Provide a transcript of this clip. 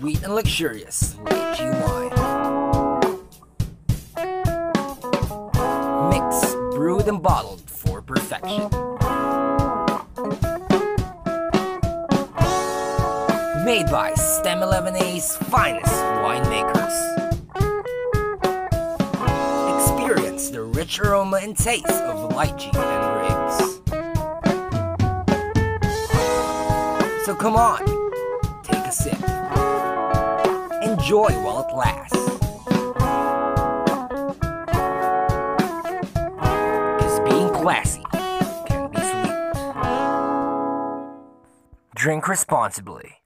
sweet and luxurious lychee wine. Mixed, brewed, and bottled for perfection. Made by STEM 11A's finest winemakers. Experience the rich aroma and taste of lychee and grapes. So come on, take a sip. Enjoy while it lasts. Because being classy can be sweet. Drink responsibly.